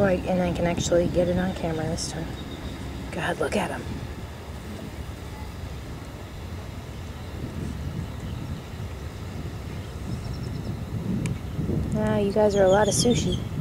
Oh, and I can actually get it on camera this time. God, look at him. Now, you guys are a lot of sushi.